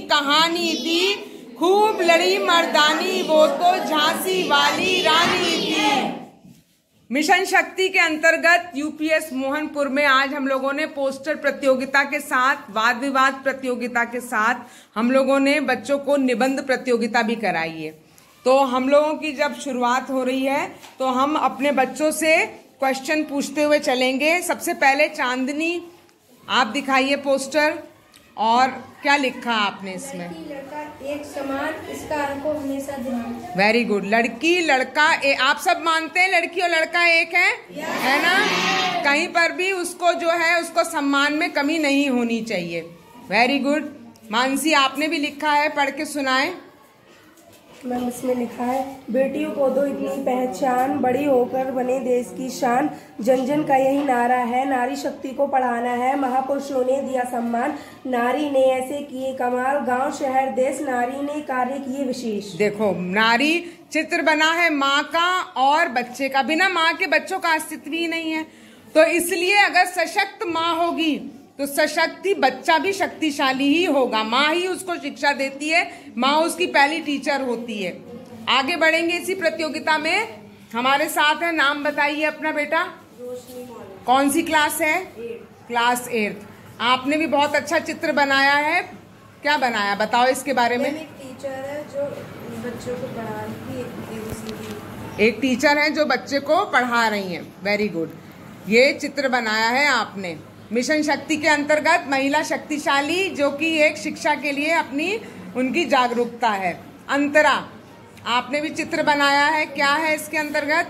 कहानी थी, खूब लड़ी मर्दानी, वो तो झांसी वाली रानी थी। मिशन शक्ति के अंतर्गत यूपीएस मोहनपुर में आज हम लोगों ने पोस्टर प्रतियोगिता के साथ, वाद विवाद प्रतियोगिता के साथ हम लोगों ने बच्चों को निबंध प्रतियोगिता भी कराई है। तो हम लोगों की जब शुरुआत हो रही है तो हम अपने बच्चों से क्वेश्चन पूछते हुए चलेंगे। सबसे पहले चांदनी, आप दिखाइए पोस्टर, और क्या लिखा आपने इसमें? लड़का एक समान, इसका अर्थ को हमेशा ध्यान। Very good. लड़की लड़का आप सब मानते हैं लड़की और लड़का एक है ना? कहीं पर भी उसको जो है उसको सम्मान में कमी नहीं होनी चाहिए। Very good. मानसी, आपने भी लिखा है, पढ़ के सुनाए। मैम इसमें लिखा है, बेटियों को दो इतनी पहचान, बड़ी होकर बने देश की शान, जन जन का यही नारा है, नारी शक्ति को बढ़ाना है, महापुरुषों ने दिया सम्मान, नारी ने ऐसे किए कमाल, गांव शहर देश नारी ने कार्य किए विशेष। देखो, नारी चित्र बना है माँ का और बच्चे का। बिना माँ के बच्चों का अस्तित्व ही नहीं है। तो इसलिए अगर सशक्त माँ होगी तो सशक्त बच्चा भी शक्तिशाली ही होगा। माँ ही उसको शिक्षा देती है, माँ उसकी पहली टीचर होती है। आगे बढ़ेंगे इसी प्रतियोगिता में। हमारे साथ है, नाम बताइए अपना बेटा। कौन सी क्लास है? क्लास 8। आपने भी बहुत अच्छा चित्र बनाया है। क्या बनाया, बताओ इसके बारे में। एक टीचर है जो बच्चों को पढ़ा रही है। एक टीचर है जो बच्चे को पढ़ा रही है। Very good. ये चित्र बनाया है आपने। मिशन शक्ति के अंतर्गत महिला शक्तिशाली, जो कि एक शिक्षा के लिए अपनी उनकी जागरूकता है। अंतरा, आपने भी चित्र बनाया है, क्या है इसके अंतर्गत?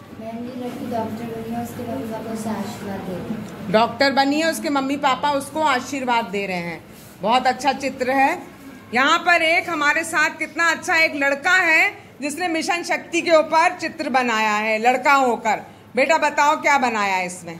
डॉक्टर बनी है, उसके मम्मी पापा उसको आशीर्वाद दे रहे हैं। बहुत अच्छा चित्र है। यहाँ पर एक हमारे साथ कितना अच्छा एक लड़का है जिसने मिशन शक्ति के ऊपर चित्र बनाया है, लड़का होकर। बेटा बताओ क्या बनाया है इसमें?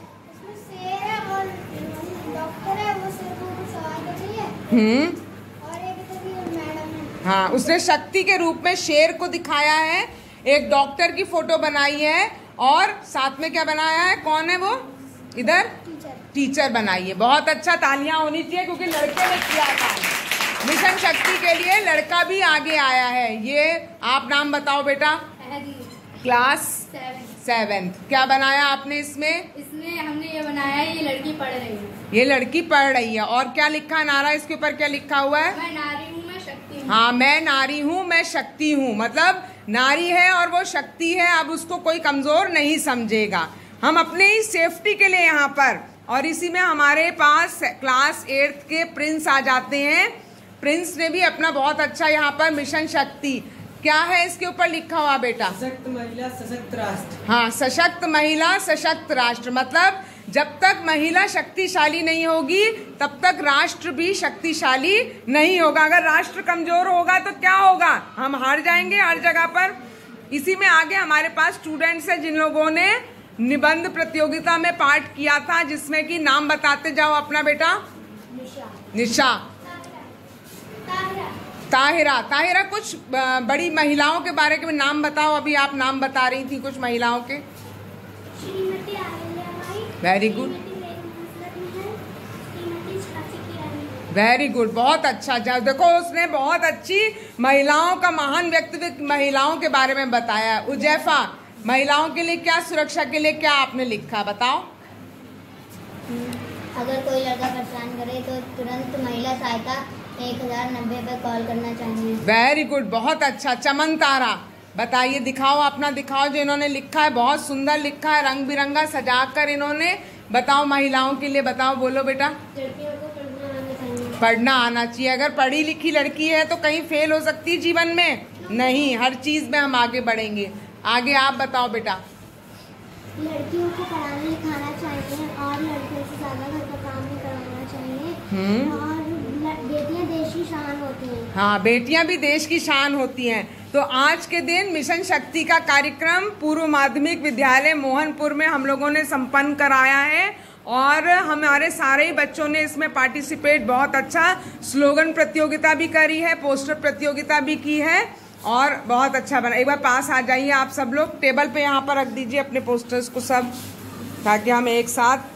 हाँ, उसने शक्ति के रूप में शेर को दिखाया है। एक डॉक्टर की फोटो बनाई है और साथ में क्या बनाया है? कौन है वो? इधर टीचर बनाई है। बहुत अच्छा, तालियां होनी चाहिए क्योंकि लड़के ने किया था। मिशन शक्ति के लिए लड़का भी आगे आया है। ये आप नाम बताओ बेटा। क्लास 7। क्या बनाया आपने इसमें? इसमें हमने ये बनाया है, ये लड़की पढ़ रही है। ये लड़की पढ़ रही है। और क्या लिखा नारा इसके ऊपर, क्या लिखा हुआ है? मैं नारी हूँ, मैं शक्ति हूँ। हाँ, मैं नारी हूँ, मैं शक्ति हूँ। मतलब नारी है और वो शक्ति है, अब उसको कोई कमजोर नहीं समझेगा। हम अपने ही सेफ्टी के लिए यहाँ पर, और इसी में हमारे पास क्लास 8 के प्रिंस आ जाते हैं। प्रिंस ने भी अपना बहुत अच्छा यहाँ पर मिशन शक्ति, क्या है इसके ऊपर लिखा हुआ बेटा? सशक्त महिला सशक्त राष्ट्र। हाँ, सशक्त महिला सशक्त राष्ट्र। मतलब जब तक महिला शक्तिशाली नहीं होगी तब तक राष्ट्र भी शक्तिशाली नहीं होगा। अगर राष्ट्र कमजोर होगा तो क्या होगा? हम हार जाएंगे हर जगह पर। इसी में आगे हमारे पास स्टूडेंट्स हैं जिन लोगों ने निबंध प्रतियोगिता में पार्ट किया था, जिसमें कि नाम बताते जाओ अपना बेटा। निशा, ताहिरा। ताहिरा, कुछ बड़ी महिलाओं के बारे में नाम बताओ। अभी आप नाम बता रही थी कुछ महिलाओं के। वेरी गुड, वेरी गुड, बहुत अच्छा। देखो, उसने बहुत अच्छी महिलाओं का महान व्यक्तित्व महिलाओं के बारे में बताया। उजैफा, महिलाओं के लिए क्या, सुरक्षा के लिए क्या आपने लिखा, बताओ। अगर कोई लड़का परेशान करे तो तुरंत महिला सहायता 1090 पर कॉल करना चाहिए। वेरी गुड, बहुत अच्छा। चमन तारा, बताइए, दिखाओ अपना, दिखाओ जो इन्होंने लिखा है। बहुत सुंदर लिखा है, रंग बिरंगा सजाकर इन्होंने। बताओ महिलाओं के लिए, बताओ, बोलो बेटा। लड़कियों को पढ़ना आना चाहिए। पढ़ना आना चाहिए। अगर पढ़ी लिखी लड़की है तो कहीं फेल हो सकती है जीवन में? नहीं, हर चीज में हम आगे बढ़ेंगे। आगे आप बताओ बेटा। लड़कियों को पढ़ाना लिखाना चाहिए और लड़कियों से ज्यादा घर का काम भी करवाना चाहिए। और बेटियां देश की शान होती हैं। हाँ, बेटियां भी देश की शान होती हैं। तो आज के दिन मिशन शक्ति का कार्यक्रम पूर्व माध्यमिक विद्यालय मोहनपुर में हम लोगों ने संपन्न कराया है और हमारे सारे ही बच्चों ने इसमें पार्टिसिपेट, बहुत अच्छा स्लोगन प्रतियोगिता भी करी है, पोस्टर प्रतियोगिता भी की है और बहुत अच्छा बना। एक बार पास आ जाइए आप सब लोग, टेबल पे यहाँ पर रख दीजिए अपने पोस्टर्स को सब, ताकि हम एक साथ